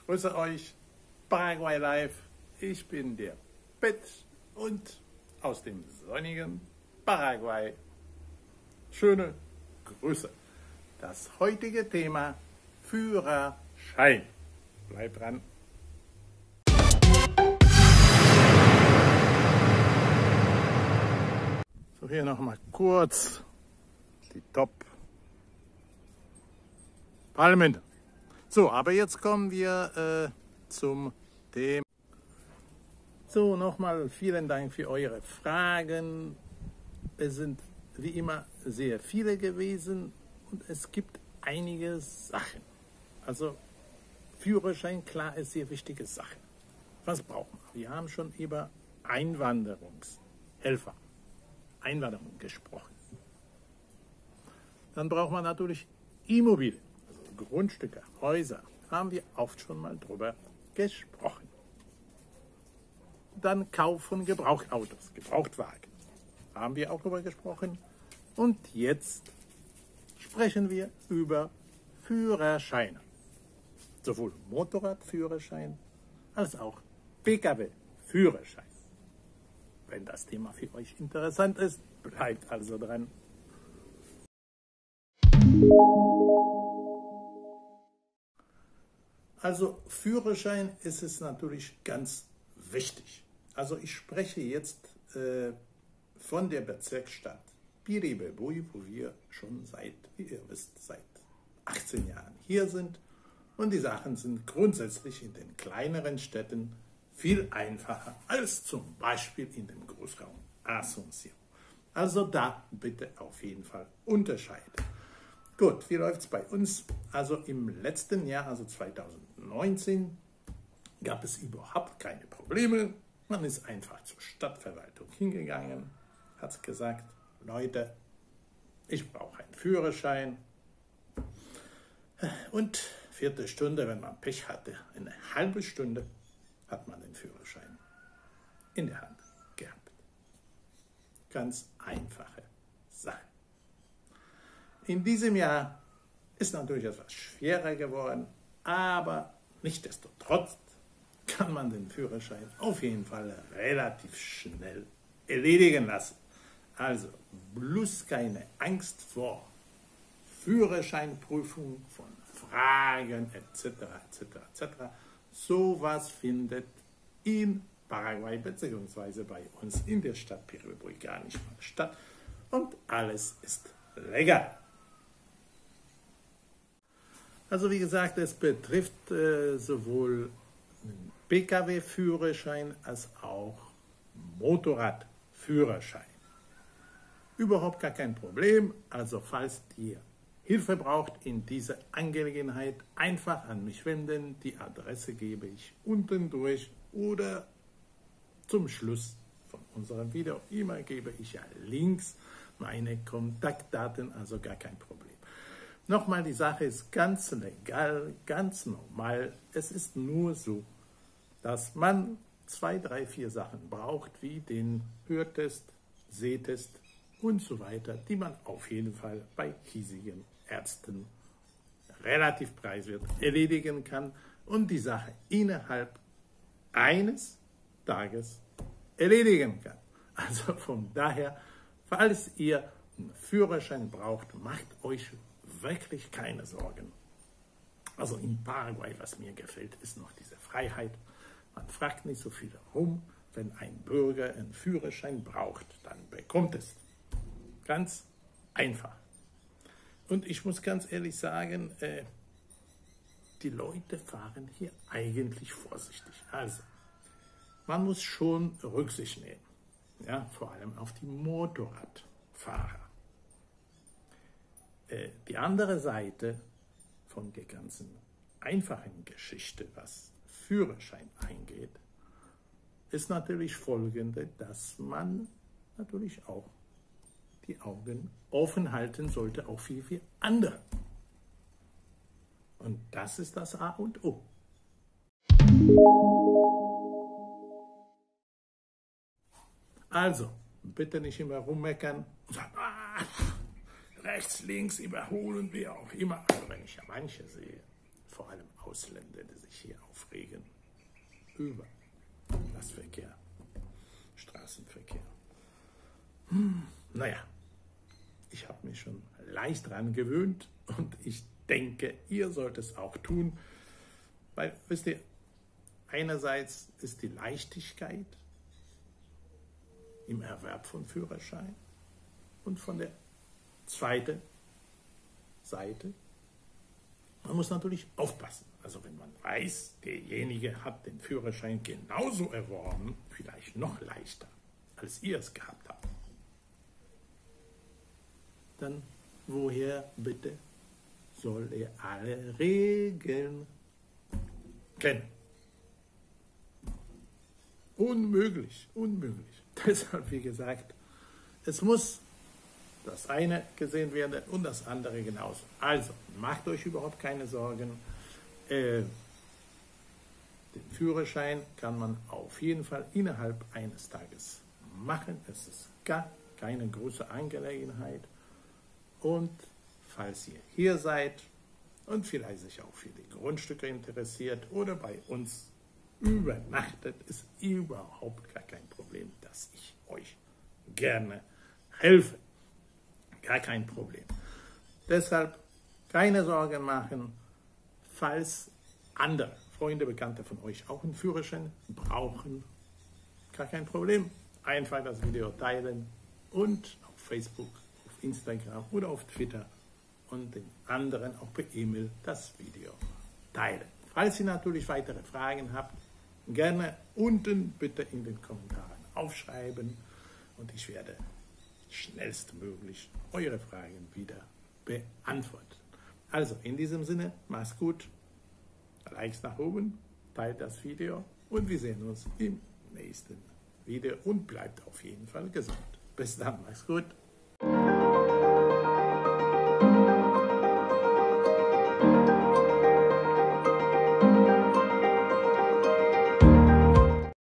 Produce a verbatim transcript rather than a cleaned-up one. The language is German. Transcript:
grüße euch, Paraguay Live. Ich bin der Pet und aus dem sonnigen Paraguay. Schöne Grüße. Das heutige Thema Führerschein. Bleibt dran. So, hier nochmal kurz die Top-Palmen. So, aber jetzt kommen wir äh, zum Thema. So, nochmal vielen Dank für eure Fragen. Es sind wie immer sehr viele gewesen und es gibt einige Sachen. Also Führerschein, klar, ist sehr wichtige Sache. Was brauchen wir? Wir haben schon über Einwanderungshelfer, Einwanderung gesprochen. Dann braucht man natürlich Immobilien, also Grundstücke, Häuser, haben wir oft schon mal drüber gesprochen. Dann Kauf von Gebrauchtautos, Gebrauchtwagen, haben wir auch drüber gesprochen. Und jetzt sprechen wir über Führerscheine, sowohl Motorradführerschein als auch P K W-Führerschein. Wenn das Thema für euch interessant ist, bleibt also dran. Also Führerschein ist es natürlich ganz wichtig. Also ich spreche jetzt äh, von der Bezirksstadt Piribebuy, wo wir schon seit, wie ihr wisst, seit achtzehn Jahren hier sind. Und die Sachen sind grundsätzlich in den kleineren Städten viel einfacher als zum Beispiel in dem Großraum Asunción. Also da bitte auf jeden Fall unterscheiden. Gut, wie läuft es bei uns? Also im letzten Jahr, also zweitausendneunzehn, gab es überhaupt keine Probleme. Man ist einfach zur Stadtverwaltung hingegangen, hat gesagt, Leute, ich brauche einen Führerschein. Und vierte Stunde, wenn man Pech hatte, eine halbe Stunde, hat man den Führerschein in der Hand gehabt. Ganz einfache Sache. In diesem Jahr ist natürlich etwas schwerer geworden, aber nichtsdestotrotz kann man den Führerschein auf jeden Fall relativ schnell erledigen lassen. Also bloß keine Angst vor Führerscheinprüfung, von Fragen et cetera et cetera et cetera. Sowas findet in Paraguay bzw. bei uns in der Stadt Piribebuy gar nicht mal statt und alles ist legal. Also wie gesagt, es betrifft äh, sowohl einen P K W-Führerschein als auch Motorradführerschein. Überhaupt gar kein Problem, also falls ihr Hilfe braucht in dieser Angelegenheit, einfach an mich wenden. Die Adresse gebe ich unten durch oder zum Schluss von unserem Video immer gebe ich ja links meine Kontaktdaten, also gar kein Problem. Nochmal, die Sache ist ganz legal, ganz normal. Es ist nur so, dass man zwei, drei, vier Sachen braucht, wie den Hörtest, Sehtest und so weiter, die man auf jeden Fall bei hiesigen Ärzten relativ preiswert erledigen kann und die Sache innerhalb eines Tages erledigen kann. Also von daher, falls ihr einen Führerschein braucht, macht euch wirklich keine Sorgen. Also in Paraguay, was mir gefällt, ist noch diese Freiheit. Man fragt nicht so viel herum. Wenn ein Bürger einen Führerschein braucht, dann bekommt es. Ganz einfach. Und ich muss ganz ehrlich sagen, äh, die Leute fahren hier eigentlich vorsichtig. Also, man muss schon Rücksicht nehmen. Ja, vor allem auf die Motorradfahrer. Äh, die andere Seite von der ganzen einfachen Geschichte, was Führerschein eingeht, ist natürlich folgende, dass man natürlich auch die Augen offen halten sollte, auch für, für andere. Und das ist das A und O. Also, bitte nicht immer rummeckern und sagen, ah, rechts, links überholen, wie auch immer. Also wenn ich ja manche sehe, vor allem Ausländer, die sich hier aufregen über das Verkehr, Straßenverkehr. Hm, naja, ich habe mich schon leicht dran gewöhnt und ich denke, ihr sollt es auch tun, weil, wisst ihr, einerseits ist die Leichtigkeit im Erwerb von Führerschein und von der zweiten Seite, man muss natürlich aufpassen. Also wenn man weiß, derjenige hat den Führerschein genauso erworben, vielleicht noch leichter, als ihr es gehabt habt, dann woher bitte soll er alle Regeln kennen? Unmöglich, unmöglich. Deshalb, wie gesagt, es muss das eine gesehen werden und das andere genauso. Also, macht euch überhaupt keine Sorgen. Äh, den Führerschein kann man auf jeden Fall innerhalb eines Tages machen. Es ist gar keine große Angelegenheit. Und falls ihr hier seid und vielleicht sich auch für die Grundstücke interessiert oder bei uns übernachtet, ist überhaupt gar kein Problem, dass ich euch gerne helfe. Gar kein Problem. Deshalb keine Sorgen machen, falls andere Freunde, Bekannte von euch auch einen Führerschein brauchen. Gar kein Problem. Einfach das Video teilen und auf Facebook, auf Instagram oder auf Twitter und den anderen auch per E-Mail das Video teilen. Falls ihr natürlich weitere Fragen habt, gerne unten bitte in den Kommentaren aufschreiben und ich werde schnellstmöglich eure Fragen wieder beantworten. Also in diesem Sinne, macht's gut, Likes nach oben, teilt das Video und wir sehen uns im nächsten Video und bleibt auf jeden Fall gesund. Bis dann, macht's gut.